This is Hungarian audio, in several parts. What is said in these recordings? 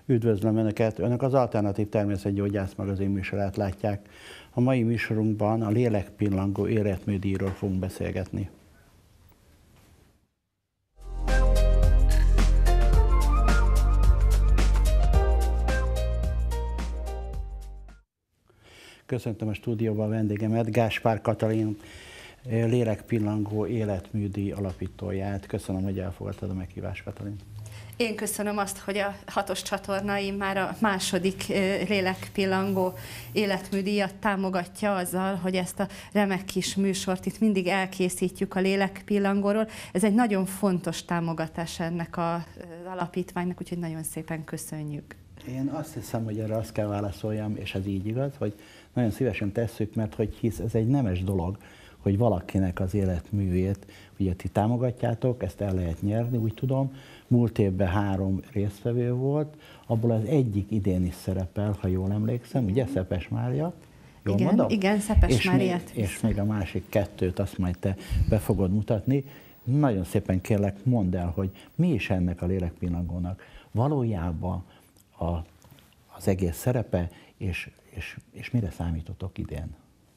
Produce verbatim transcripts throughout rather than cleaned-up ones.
Üdvözlöm Önöket! Önök az Alternatív Természetgyógyász magazin műsorát látják. A mai műsorunkban a lélekpillangó életműdíjról fogunk beszélgetni. Köszöntöm a stúdióban a vendégemet, Gáspár Katalin, lélekpillangó életműdíj alapítóját. Köszönöm, hogy elfogadtad a meghívást, Katalin. Én köszönöm azt, hogy a hatos csatornaim már a második lélekpillangó életműdíjat támogatja azzal, hogy ezt a remek kis műsort itt mindig elkészítjük a lélekpillangóról. Ez egy nagyon fontos támogatás ennek az alapítványnak, úgyhogy nagyon szépen köszönjük. Én azt hiszem, hogy erre azt kell válaszoljam, és ez így igaz, hogy nagyon szívesen tesszük, mert hogy hisz ez egy nemes dolog, hogy valakinek az életművét, ugye ti támogatjátok, ezt el lehet nyerni, úgy tudom. Múlt évben három résztvevő volt, abból az egyik idén is szerepel, ha jól emlékszem, ugye Szepes Mária? Jól igen, mondom? igen, Szepes és Máriát. Még, és még a másik kettőt, azt majd te be fogod mutatni. Nagyon szépen kérlek, mondd el, hogy mi is ennek a lélekpillangónak valójában a, az egész szerepe, és, és, és mire számítotok idén?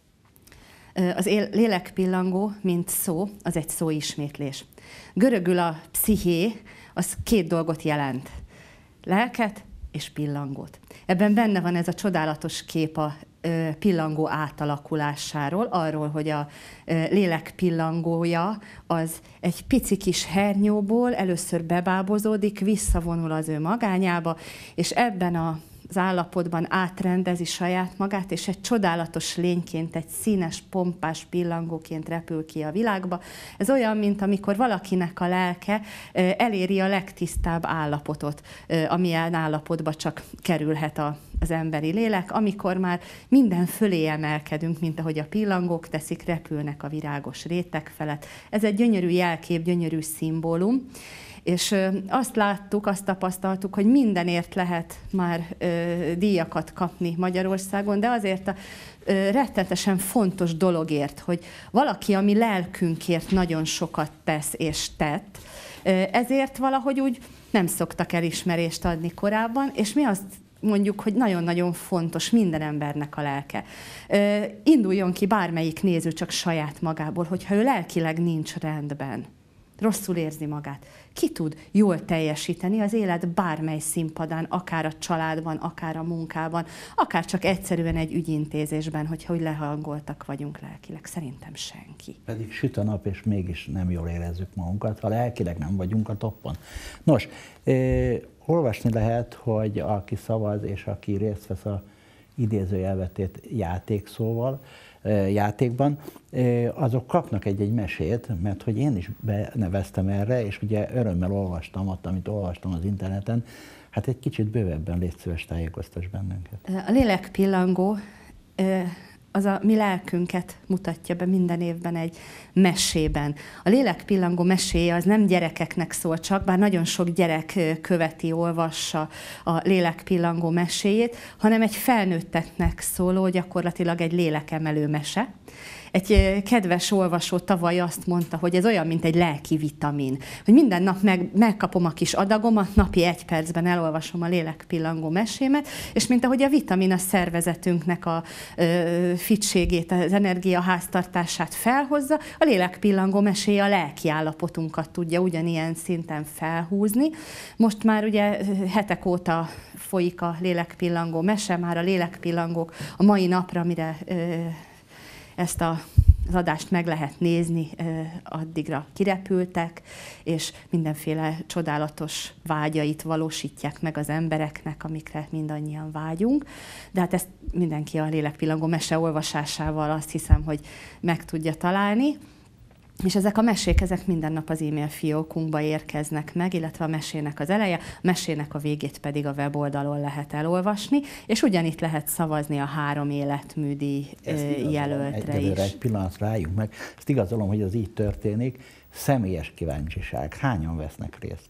Az lélekpillangó, mint szó, az egy szóismétlés. Görögül a psziché, az két dolgot jelent. Lelket és pillangót. Ebben benne van ez a csodálatos kép a pillangó átalakulásáról, arról, hogy a lélek pillangója az egy pici kis hernyóból először bebábozódik, visszavonul az ő magányába, és ebben a az állapotban átrendezi saját magát, és egy csodálatos lényként, egy színes, pompás pillangóként repül ki a világba. Ez olyan, mint amikor valakinek a lelke eléri a legtisztább állapotot, amilyen állapotba csak kerülhet a, az emberi lélek, amikor már minden fölé emelkedünk, mint ahogy a pillangók teszik, repülnek a virágos réteg felett. Ez egy gyönyörű jelkép, gyönyörű szimbólum. És azt láttuk, azt tapasztaltuk, hogy mindenért lehet már díjakat kapni Magyarországon, de azért a rettenetesen fontos dologért, hogy valaki, ami lelkünkért nagyon sokat tesz és tett, ezért valahogy úgy nem szoktak elismerést adni korábban, és mi azt mondjuk, hogy nagyon-nagyon fontos minden embernek a lelke. Induljon ki bármelyik néző csak saját magából, hogyha ő lelkileg nincs rendben, rosszul érzi magát, ki tud jól teljesíteni az élet bármely színpadán, akár a családban, akár a munkában, akár csak egyszerűen egy ügyintézésben, hogyha úgy lehangoltak vagyunk lelkileg. Szerintem senki. Pedig süt a nap, és mégis nem jól érezzük magunkat, ha lelkileg nem vagyunk a toppon. Nos, eh, olvasni lehet, hogy aki szavaz és aki részt vesz a idézőjelvetét játékszóval, játékban, azok kapnak egy-egy mesét, mert hogy én is beneveztem erre, és ugye örömmel olvastam ott, amit olvastam az interneten, hát egy kicsit bővebben légy szíves, tájékoztass bennünket. A lélekpillangó az a mi lelkünket mutatja be minden évben egy mesében. A lélekpillangó meséje az nem gyerekeknek szól csak, bár nagyon sok gyerek követi, olvassa a lélekpillangó meséjét, hanem egy felnőtteknek szóló, gyakorlatilag egy lélekemelő mese. Egy kedves olvasó tavaly azt mondta, hogy ez olyan, mint egy lelki vitamin, hogy minden nap meg, megkapom a kis adagomat, napi egy percben elolvasom a lélekpillangó mesémet, és mint ahogy a vitamin a szervezetünknek a ö, fitségét, az energiaháztartását felhozza, a lélekpillangó meséje a lelki állapotunkat tudja ugyanilyen szinten felhúzni. Most már ugye hetek óta folyik a lélekpillangó mese, már a lélekpillangók a mai napra, mire ö, ezt a, az adást meg lehet nézni, addigra kirepültek, és mindenféle csodálatos vágyait valósítják meg az embereknek, amikre mindannyian vágyunk. De hát ezt mindenki a lélekpillangó mese olvasásával azt hiszem, hogy meg tudja találni. És ezek a mesék, ezek minden nap az e-mail fiókunkba érkeznek meg, illetve a mesének az eleje, a mesének a végét pedig a weboldalon lehet elolvasni, és ugyanitt lehet szavazni a három életműdíj jelöltre is. Egy pillanat rájunk meg. Ezt igazolom, hogy az így történik. Személyes kíváncsiság. Hányan vesznek részt?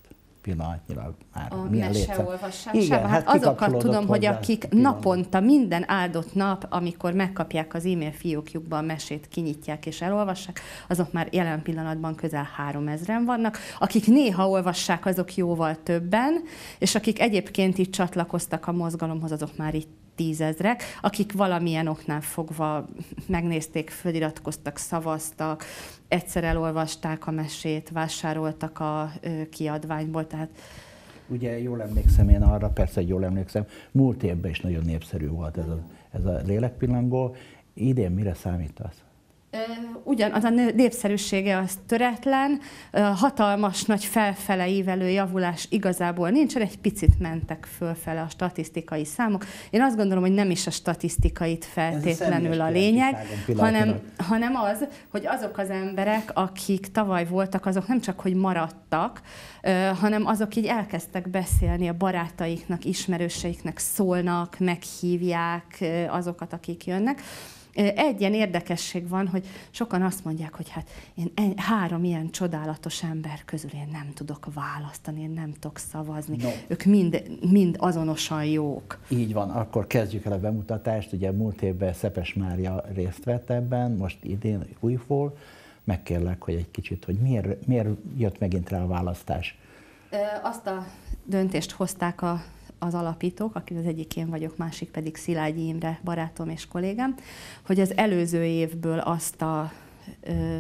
pillanatnyilag már a milyen létszám. meseolvasásában. Hát, hát azokat tudom, hogy akik naponta, minden áldott nap, amikor megkapják az e-mail fiókjukba a mesét, kinyitják és elolvassák, azok már jelen pillanatban közel háromezren vannak. Akik néha olvassák, azok jóval többen, és akik egyébként itt csatlakoztak a mozgalomhoz, azok már itt tízezrek, akik valamilyen oknál fogva megnézték, feliratkoztak, szavaztak, egyszer elolvasták a mesét, vásároltak a kiadványból, tehát... Ugye jól emlékszem én arra, persze, hogy jól emlékszem, múlt évben is nagyon népszerű volt ez a, ez a lélekpillangó. Idén mire számítasz? Ugyan, az a népszerűsége az töretlen, hatalmas nagy felfele ívelő javulás igazából nincsen, egy picit mentek fölfele a statisztikai számok. Én azt gondolom, hogy nem is a statisztikait feltétlenül a lényeg, hanem, hanem az, hogy azok az emberek, akik tavaly voltak, azok nem csak, hogy maradtak, hanem azok így elkezdtek beszélni a barátaiknak, ismerőseiknek, szólnak, meghívják azokat, akik jönnek. Egy ilyen érdekesség van, hogy sokan azt mondják, hogy hát én három ilyen csodálatos ember közül én nem tudok választani, én nem tudok szavazni. No. Ők mind, mind azonosan jók. Így van, akkor kezdjük el a bemutatást. Ugye múlt évben Szepes Mária részt vett ebben, most idén újból. Megkérlek, hogy egy kicsit, hogy miért, miért jött megint rá a választás? Azt a döntést hozták a az alapítók, akik az egyik én vagyok, másik pedig Szilágyi Imre, barátom és kollégám, hogy az előző évből azt a ö,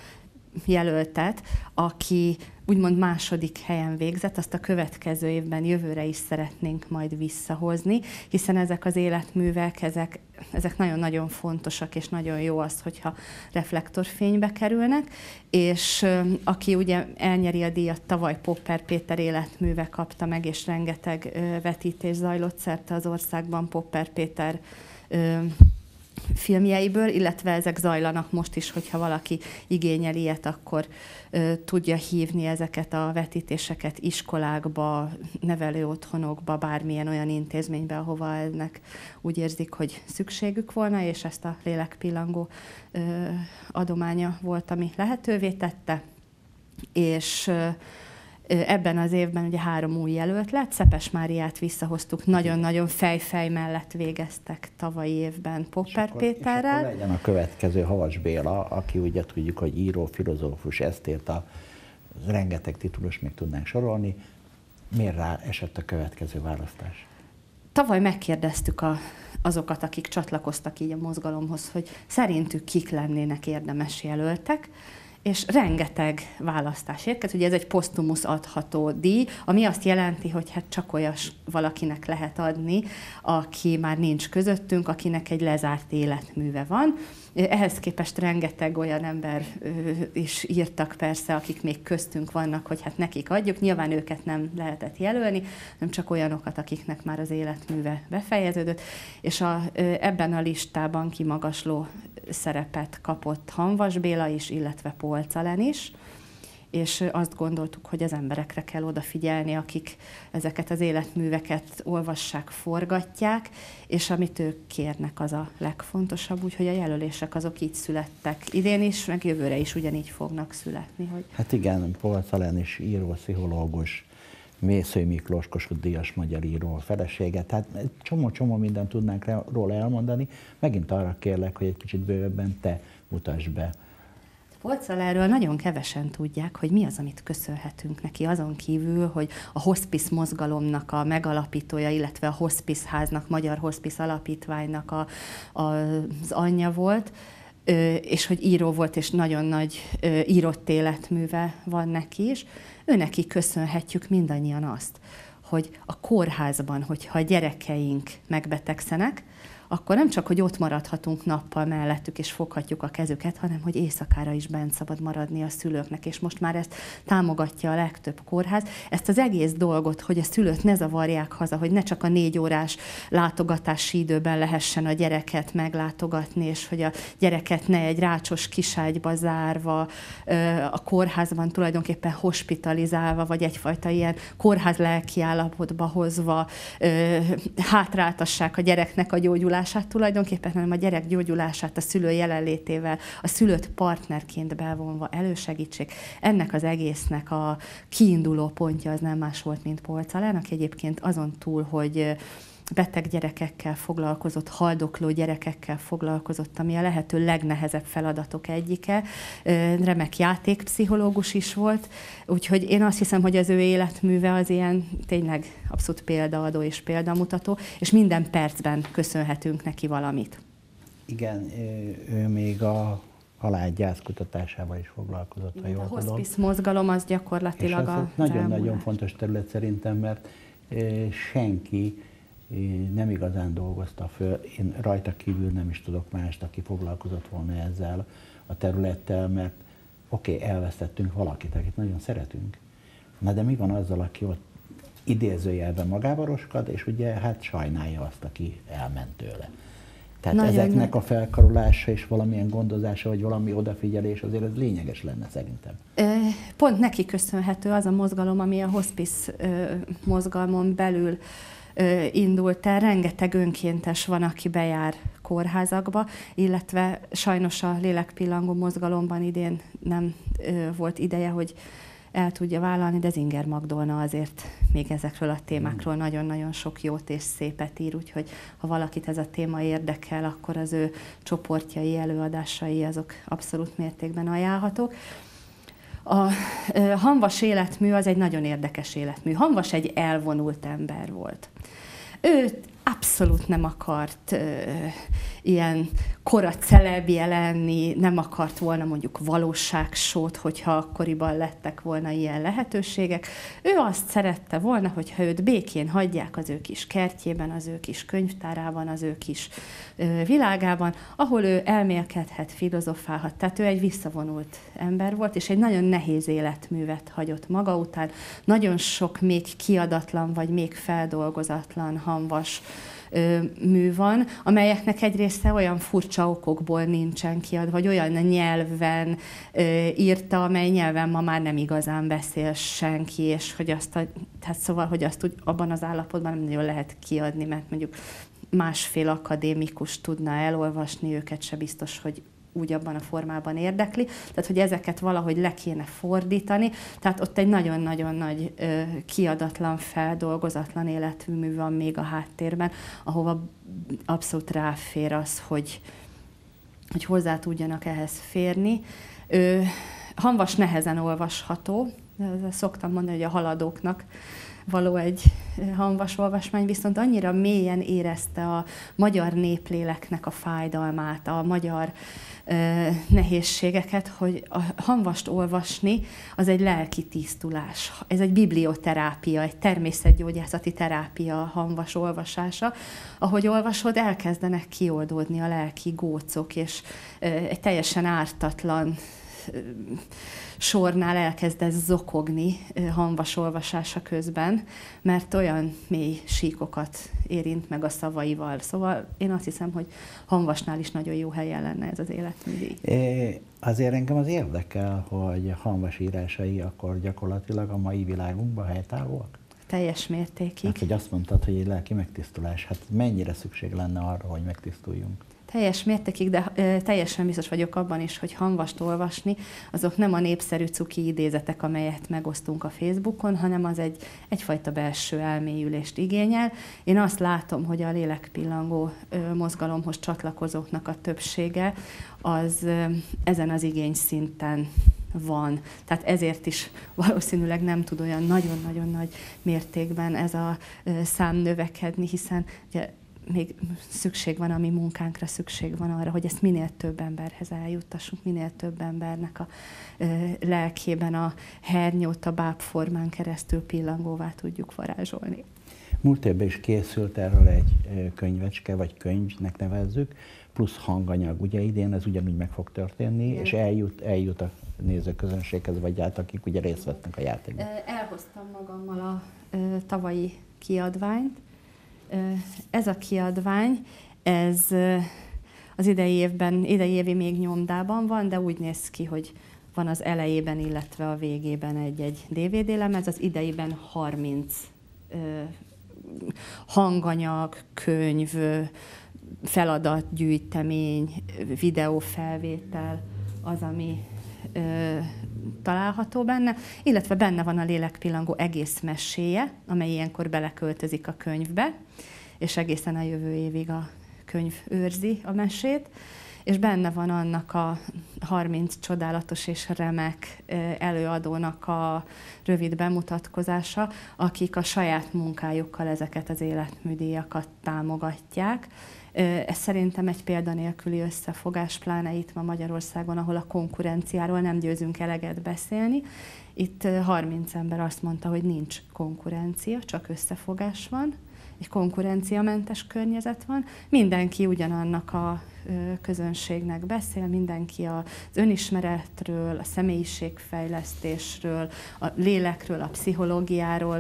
jelöltet, aki úgymond második helyen végzett, azt a következő évben, jövőre is szeretnénk majd visszahozni, hiszen ezek az életművek, ezek, ezek nagyon-nagyon fontosak, és nagyon jó az, hogyha reflektorfénybe kerülnek, és ö, aki ugye elnyeri a díjat, tavaly Popper Péter életműve kapta meg, és rengeteg ö, vetítés zajlott szerte az országban Popper Péter ö, filmjeiből, illetve ezek zajlanak most is, hogyha valaki igényel ilyet, akkor ö, tudja hívni ezeket a vetítéseket iskolákba, nevelőotthonokba, bármilyen olyan intézménybe, ahova ennek úgy érzik, hogy szükségük volna, és ezt a lélekpillangó ö, adománya volt, ami lehetővé tette. És ö, ebben az évben ugye három új jelölt lett, Szepes Máriát visszahoztuk, nagyon-nagyon fejfej mellett végeztek tavalyi évben Popper Péterrel. És akkor legyen a következő Havas Béla, aki ugye tudjuk, hogy író, filozófus, esztéta, rengeteg titulus még tudnánk sorolni. Miért rá esett a következő választás? Tavaly megkérdeztük a, azokat, akik csatlakoztak így a mozgalomhoz, hogy szerintük kik lennének érdemes jelöltek, és rengeteg választás érkezett. Ugye ez egy posztumusz adható díj, ami azt jelenti, hogy hát csak olyas valakinek lehet adni, aki már nincs közöttünk, akinek egy lezárt életműve van. Ehhez képest rengeteg olyan ember is írtak persze, akik még köztünk vannak, hogy hát nekik adjuk. Nyilván őket nem lehetett jelölni, nem csak olyanokat, akiknek már az életműve befejeződött. És a, ebben a listában kimagasló szerepet kapott Hamvas Béla is, illetve Polczalen is, és azt gondoltuk, hogy az emberekre kell odafigyelni, akik ezeket az életműveket olvassák, forgatják, és amit ők kérnek, az a legfontosabb, úgyhogy a jelölések azok így születtek idén is, meg jövőre is ugyanígy fognak születni. Hogy... Hát igen, Polczalen is író, pszichológus, Mészői Miklós Kossuth díjas magyar író felesége, tehát csomó-csomó mindent tudnánk róla elmondani. Megint arra kérlek, hogy egy kicsit bővebben te mutasd be. Polczaláról nagyon kevesen tudják, hogy mi az, amit köszönhetünk neki, azon kívül, hogy a hospice mozgalomnak a megalapítója, illetve a hospice háznak, Magyar Hospice Alapítványnak a, a, az anyja volt, és hogy író volt, és nagyon nagy írott életműve van neki is. Őneki köszönhetjük mindannyian azt, hogy a kórházban, hogyha a gyerekeink megbetegszenek, akkor nem csak, hogy ott maradhatunk nappal mellettük, és foghatjuk a kezüket, hanem, hogy éjszakára is bent szabad maradni a szülőknek, és most már ezt támogatja a legtöbb kórház. Ezt az egész dolgot, hogy a szülőt ne zavarják haza, hogy ne csak a négy órás látogatási időben lehessen a gyereket meglátogatni, és hogy a gyereket ne egy rácsos kiságyba zárva, a kórházban tulajdonképpen hospitalizálva, vagy egyfajta ilyen kórház lelki állapotba hozva hátráltassák a gyereknek a gyógyulását, gyógyulását tulajdonképpen, hanem a gyerek gyógyulását a szülő jelenlétével, a szülőt partnerként bevonva elősegítsék. Ennek az egésznek a kiinduló pontja az nem más volt, mint Polczalán, aki egyébként azon túl, hogy beteg gyerekekkel foglalkozott, haldokló gyerekekkel foglalkozott, ami a lehető legnehezebb feladatok egyike. Remek játékpszichológus is volt, úgyhogy én azt hiszem, hogy az ő életműve az ilyen tényleg abszolút példaadó és példamutató, és minden percben köszönhetünk neki valamit. Igen, ő még a halálgyász kutatásával is foglalkozott, ha jól tudom. A hospice mozgalom az gyakorlatilag a nagyon-nagyon fontos terület szerintem, mert senki nem igazán dolgozta föl. Én rajta kívül nem is tudok mást, aki foglalkozott volna ezzel a területtel, mert oké, okay, elvesztettünk valakit, akit nagyon szeretünk. Na de mi van azzal, aki ott idézőjelben magába roskad, és ugye hát sajnálja azt, aki elment tőle. Tehát nagyon ezeknek nagy... a felkarolása és valamilyen gondozása, vagy valami odafigyelés azért ez lényeges lenne szerintem. Pont neki köszönhető az a mozgalom, ami a hospice mozgalmon belül indult el. Rengeteg önkéntes van, aki bejár kórházakba, illetve sajnos a lélekpillangó mozgalomban idén nem volt ideje, hogy el tudja vállalni, de Zinger Magdolna azért még ezekről a témákról nagyon-nagyon sok jót és szépet ír, úgyhogy ha valakit ez a téma érdekel, akkor az ő csoportjai, előadásai azok abszolút mértékben ajánlhatók. A Hamvas életmű az egy nagyon érdekes életmű. Hamvas egy elvonult ember volt. Ő abszolút nem akart ö, ilyen kora celebje lenni, nem akart volna mondjuk valóságsót, hogyha akkoriban lettek volna ilyen lehetőségek. Ő azt szerette volna, hogyha őt békén hagyják az ő kis kertjében, az ő kis könyvtárában, az ő kis ö, világában, ahol ő elmélkedhet, filozofálhat. Tehát ő egy visszavonult ember volt, és egy nagyon nehéz életművet hagyott maga után. Nagyon sok még kiadatlan, vagy még feldolgozatlan hamvas mű van, amelyeknek egy része olyan furcsa okokból nincsen kiadva, vagy olyan nyelven írta, amely nyelven ma már nem igazán beszél senki, és hogy azt, a, tehát szóval, hogy azt úgy abban az állapotban nem nagyon lehet kiadni, mert mondjuk másfél akadémikus tudna elolvasni, őket se biztos, hogy úgy abban a formában érdekli, tehát hogy ezeket valahogy le kéne fordítani, tehát ott egy nagyon-nagyon nagy ö, kiadatlan, feldolgozatlan életmű van még a háttérben, ahova abszolút ráfér az, hogy, hogy hozzá tudjanak ehhez férni. Ö, Hamvas nehezen olvasható, szoktam mondani, hogy a haladóknak való egy hamvas olvasmány, viszont annyira mélyen érezte a magyar népléleknek a fájdalmát, a magyar ö, nehézségeket, hogy a hamvast olvasni az egy lelki tisztulás. Ez egy biblioterápia, egy természetgyógyászati terápia a hamvas olvasása. Ahogy olvasod, elkezdenek kioldódni a lelki gócok, és ö, egy teljesen ártatlan sornál elkezdesz zokogni hamvas olvasása közben, mert olyan mély síkokat érint meg a szavaival. Szóval én azt hiszem, hogy Hamvasnál is nagyon jó helyen lenne ez az életműdíj. Azért engem az érdekel, hogy Hamvas írásai akkor gyakorlatilag a mai világunkban helytállóak? Teljes mértékig. Hát, hogy azt mondtad, hogy egy lelki megtisztulás. Hát mennyire szükség lenne arra, hogy megtisztuljunk? Teljes mértékig, de ö, teljesen biztos vagyok abban is, hogy hamvast olvasni, azok nem a népszerű cuki idézetek, amelyet megosztunk a Facebookon, hanem az egy, egyfajta belső elmélyülést igényel. Én azt látom, hogy a lélekpillangó ö, mozgalomhoz csatlakozóknak a többsége az ö, ezen az igényszinten van. Tehát ezért is valószínűleg nem tud olyan nagyon-nagyon nagy mértékben ez a ö, szám növekedni, hiszen ugye, még szükség van a mi munkánkra, szükség van arra, hogy ezt minél több emberhez eljuttassunk, minél több embernek a ö, lelkében a hernyót a bábformán keresztül pillangóvá tudjuk varázsolni. Múlt évben is készült erről egy könyvecske, vagy könyvnek nevezzük, plusz hanganyag. Ugye idén ez ugyanúgy meg fog történni, igen. És eljut, eljut a nézőközönséghez, vagy át, akik ugye részt vettnek a játékban. Elhoztam magammal a ö, tavalyi kiadványt. Ez a kiadvány, ez az idei évben, idei évi még nyomdában van, de úgy néz ki, hogy van az elejében, illetve a végében egy-egy dé vé dé lemez, az ideiben harminc hanganyag, könyv, feladatgyűjtemény, videófelvétel az, ami ö, található benne, illetve benne van a lélekpillangó egész meséje, amely ilyenkor beleköltözik a könyvbe, és egészen a jövő évig a könyv őrzi a mesét, és benne van annak a harminc csodálatos és remek előadónak a rövid bemutatkozása, akik a saját munkájukkal ezeket az életműdíjakat támogatják. Ez szerintem egy példanélküli összefogás, pláne itt ma Magyarországon, ahol a konkurenciáról nem győzünk eleget beszélni. Itt harminc ember azt mondta, hogy nincs konkurencia, csak összefogás van, egy konkurenciamentes környezet van, mindenki ugyanannak a közönségnek beszél, mindenki az önismeretről, a személyiségfejlesztésről, a lélekről, a pszichológiáról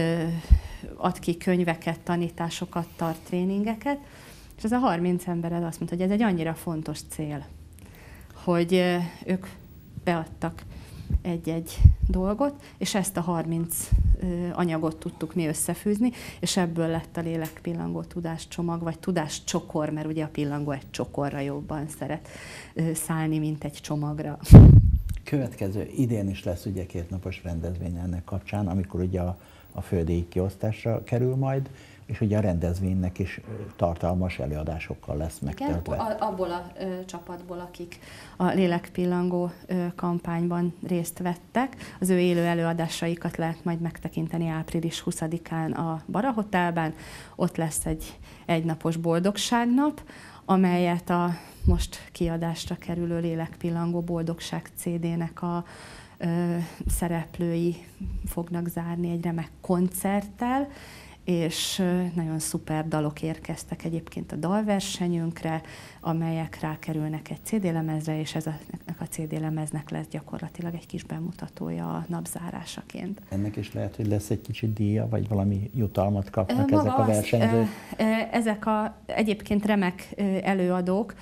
ad ki könyveket, tanításokat, tart tréningeket, és ez a harminc ember azt mondta, hogy ez egy annyira fontos cél, hogy ők beadtak egy-egy dolgot, és ezt a harminc anyagot tudtuk mi összefűzni, és ebből lett a lélekpillangó tudáscsomag, vagy tudáscsokor, mert ugye a pillangó egy csokorra jobban szeret szállni, mint egy csomagra. Következő idén is lesz ugye kétnapos rendezvény ennek kapcsán, amikor ugye a, a fődíj kiosztásra kerül majd, és ugye a rendezvénynek is tartalmas előadásokkal lesz megtöltve. Igen, abból a ö, csapatból, akik a lélekpillangó ö, kampányban részt vettek, az ő élő előadásaikat lehet majd megtekinteni április huszadikán a Bara Hotelben. Ott lesz egy egynapos boldogságnap, amelyet a most kiadásra kerülő Lélekpillangó Boldogság cé dé-nek a ö, szereplői fognak zárni egy remek koncerttel, és nagyon szuper dalok érkeztek egyébként a dalversenyünkre, amelyek rákerülnek egy cé dé lemezre, és ez a, a cé dé lemeznek lesz gyakorlatilag egy kis bemutatója a napzárásaként. Ennek is lehet, hogy lesz egy kicsit díja, vagy valami jutalmat kapnak Maga ezek a versenyzők? Az, ezek a egyébként remek előadók,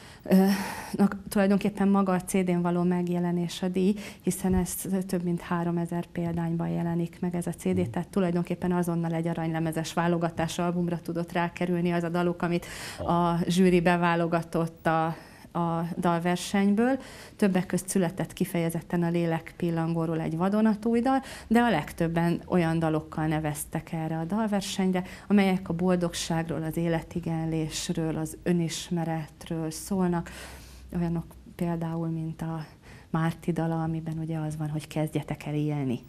Na, tulajdonképpen maga a cé dén való megjelenés a díj, hiszen ez több mint háromezer példányban jelenik meg ez a cé dé, tehát tulajdonképpen azonnal egy aranylemezes válogatás albumra tudott rákerülni az a daluk, amit a zsűri beválogatott a, a dalversenyből. Többek közt született kifejezetten a Lélekpillangóról egy vadonatúj dal, de a legtöbben olyan dalokkal neveztek erre a dalversenyre, amelyek a boldogságról, az életigenlésről, az önismeretről szólnak. Olyanok például, mint a Márti dala, amiben ugye az van, hogy kezdjetek el élni.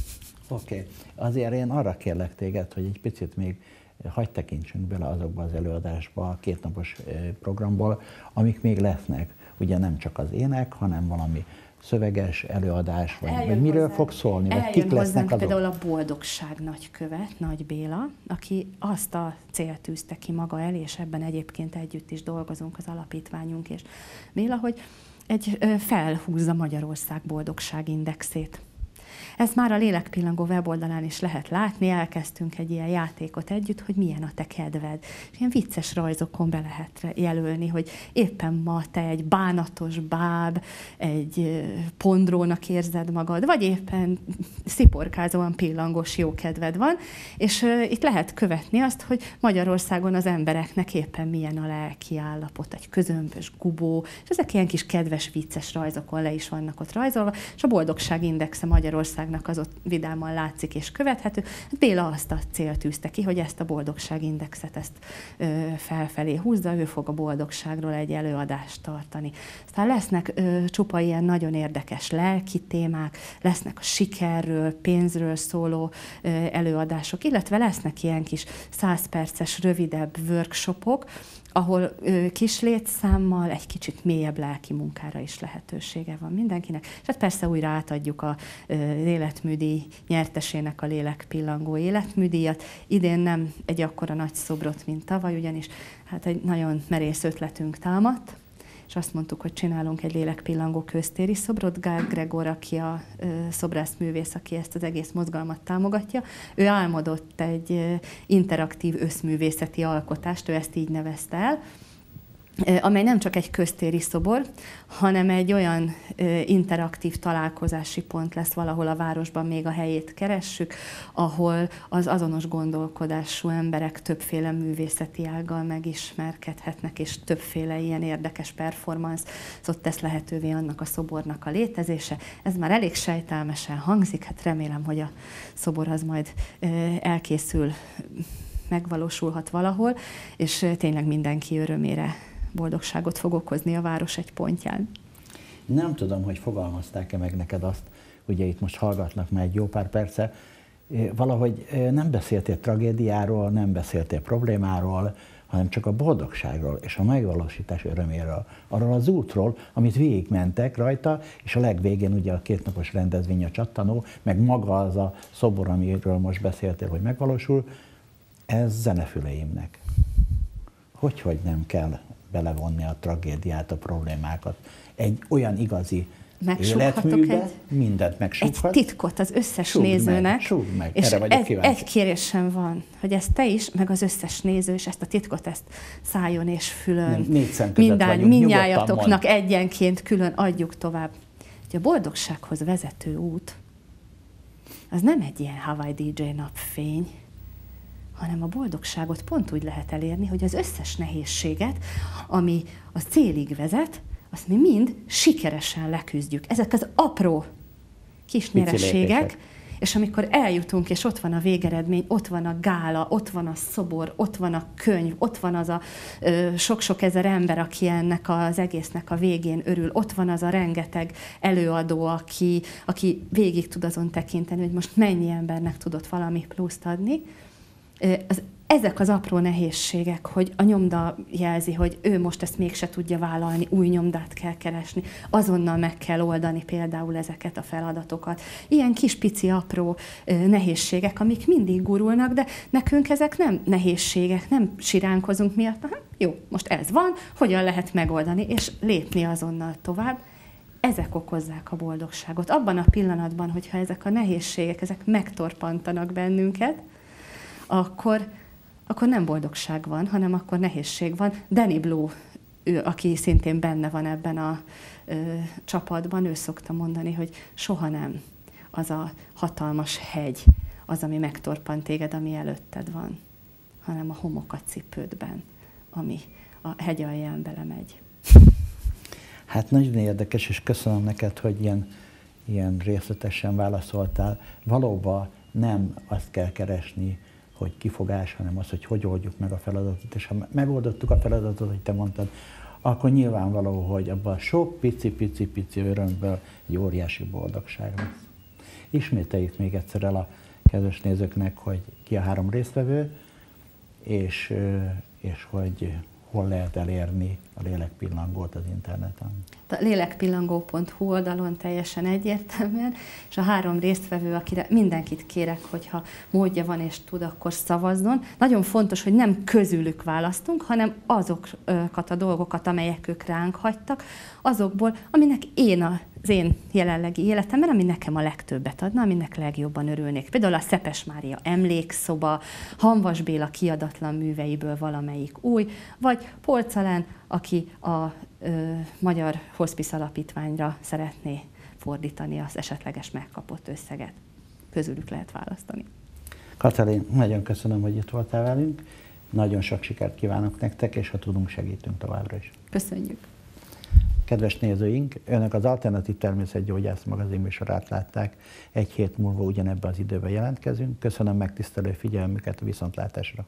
Oké. Okay. Azért én arra kérlek téged, hogy egy picit még hadd tekintsünk bele azokba az előadásba, a kétnapos programból, amik még lesznek. Ugye nem csak az ének, hanem valami szöveges előadás, vagy, vagy miről hozzánk, fog szólni, vagy kik lesznek azok? Például a Boldogság nagykövet, Nagy Béla, aki azt a célt tűzte ki maga elé, és ebben egyébként együtt is dolgozunk az alapítványunk és Béla, hogy egy felhúzza Magyarország boldogságindexét. Ezt már a Lélekpillangó weboldalán is lehet látni, elkezdtünk egy ilyen játékot együtt, hogy milyen a te kedved. És ilyen vicces rajzokon be lehet jelölni, hogy éppen ma te egy bánatos báb, egy pondrónak érzed magad, vagy éppen sziporkázóan pillangós jó kedved van, és uh, itt lehet követni azt, hogy Magyarországon az embereknek éppen milyen a lelki állapot, egy közömbös gubó, és ezek ilyen kis kedves, vicces rajzokon le is vannak ott rajzolva, és a boldogságindexe Magyarország az ott vidáman látszik és követhető. Béla azt a célt tűzte ki, hogy ezt a boldogságindexet ezt ö, felfelé húzza, ő fog a boldogságról egy előadást tartani. Aztán lesznek ö, csupa ilyen nagyon érdekes lelki témák, lesznek a sikerről, pénzről szóló ö, előadások, illetve lesznek ilyen kis száz perces, rövidebb workshopok, ahol ö, kis létszámmal egy kicsit mélyebb lelki munkára is lehetősége van mindenkinek. És hát persze újra átadjuk a ö, életműdíj nyertesének a Lélekpillangó életműdíjat. Idén nem egy akkora nagy szobrot, mint tavaly, ugyanis hát egy nagyon merész ötletünk támadt, és azt mondtuk, hogy csinálunk egy Lélekpillangó köztéri szobrot. Gál Gregor, aki a ö, szobrászművész, aki ezt az egész mozgalmat támogatja, ő álmodott egy ö, interaktív összművészeti alkotást, ő ezt így nevezte el, amely nem csak egy köztéri szobor, hanem egy olyan interaktív találkozási pont lesz valahol a városban, még a helyét keressük, ahol az azonos gondolkodású emberek többféle művészeti ággal megismerkedhetnek, és többféle ilyen érdekes performance ott tesz lehetővé annak a szobornak a létezése. Ez már elég sejtelmesen hangzik, hát remélem, hogy a szobor az majd elkészül, megvalósulhat valahol, és tényleg mindenki örömére boldogságot fog okozni a város egy pontján. Nem tudom, hogy fogalmazták-e meg neked azt, ugye itt most hallgatlak már egy jó pár perce, valahogy nem beszéltél tragédiáról, nem beszéltél problémáról, hanem csak a boldogságról és a megvalósítás öröméről, arról az útról, amit végigmentek rajta, és a legvégén ugye a kétnapos rendezvény a Csattanó, meg maga az a szobor, amiről most beszéltél, hogy megvalósul, ez zenefüleimnek. Hogy, hogy nem kell belevonni a tragédiát, a problémákat. Egy olyan igazi életműbe, egy, mindent megsúghat. Egy titkot az összes Súgd nézőnek. Meg, súgd meg, és erre vagyok egy, kíváncsi. egy kérésem van, hogy ezt te is, meg az összes néző, és ezt a titkot, ezt szájon és fülön, mindjány, mindnyájatoknak egyenként külön adjuk tovább. Hogy a boldogsághoz vezető út, az nem egy ilyen Hawaii dé dzsé napfény, hanem a boldogságot pont úgy lehet elérni, hogy az összes nehézséget, ami a célig vezet, azt mi mind sikeresen leküzdjük. Ezek az apró kis nyerességek, és amikor eljutunk, és ott van a végeredmény, ott van a gála, ott van a szobor, ott van a könyv, ott van az a ö, sok-sok ezer ember, aki ennek az egésznek a végén örül, ott van az a rengeteg előadó, aki, aki végig tud azon tekinteni, hogy most mennyi embernek tudott valami pluszt adni. Az, ezek az apró nehézségek, hogy a nyomda jelzi, hogy ő most ezt mégse tudja vállalni, új nyomdát kell keresni, azonnal meg kell oldani például ezeket a feladatokat. Ilyen kis pici apró nehézségek, amik mindig gurulnak, de nekünk ezek nem nehézségek, nem siránkozunk miatt. Aha, jó, most ez van, hogyan lehet megoldani, és lépni azonnal tovább. Ezek okozzák a boldogságot. Abban a pillanatban, hogyha ezek a nehézségek, ezek megtorpantanak bennünket, akkor, akkor nem boldogság van, hanem akkor nehézség van. Danny Blue, ő, aki szintén benne van ebben a ö, csapatban, ő szokta mondani, hogy soha nem az a hatalmas hegy az, ami megtorpant téged, ami előtted van, hanem a homok a cipődben, ami a hegy alján belemegy. Hát nagyon érdekes, és köszönöm neked, hogy ilyen, ilyen részletesen válaszoltál. Valóban nem azt kell keresni, hogy kifogás, hanem az, hogy hogy oldjuk meg a feladatot. És ha megoldottuk a feladatot, hogy te mondtad, akkor nyilvánvaló, hogy abban sok pici-pici-pici örömből egy óriási boldogság lesz. Ismételjük még egyszer el a kedves nézőknek, hogy ki a három résztvevő, és, és hogy hol lehet elérni a lélekpillangót az interneten. A lélekpillangó pont hu oldalon teljesen egyértelműen, és a három résztvevő, akire mindenkit kérek, hogyha módja van és tud, akkor szavazzon. Nagyon fontos, hogy nem közülük választunk, hanem azokat a dolgokat, amelyek ők ránk hagytak, azokból, aminek én az én jelenlegi életemben, ami nekem a legtöbbet adna, aminek legjobban örülnék. Például a Szepes Mária emlékszoba, Hamvas Béla kiadatlan műveiből valamelyik új, vagy Polczalán, aki a ö, Magyar Hospice Alapítványra szeretné fordítani az esetleges megkapott összeget. Közülük lehet választani. Katalin, nagyon köszönöm, hogy itt voltál velünk. Nagyon sok sikert kívánok nektek, és ha tudunk, segítünk továbbra is. Köszönjük. Kedves nézőink, önök az Alternatív Természetgyógyász magazin műsorát látták. Egy hét múlva ugyanebben az időben jelentkezünk. Köszönöm megtisztelő figyelmüket, a viszontlátásra.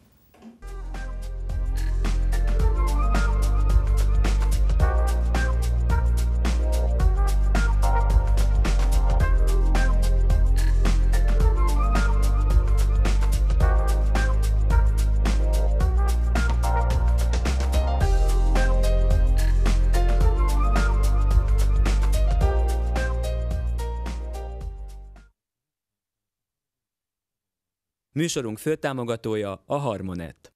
Műsorunk főtámogatója a Harmonet.